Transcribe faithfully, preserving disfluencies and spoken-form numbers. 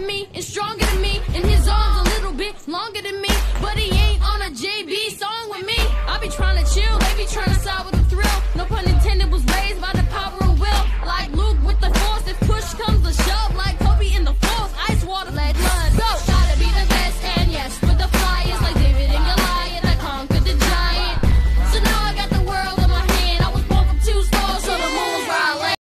than me and stronger than me, and his arms a little bit longer than me, but he ain't on a J B, so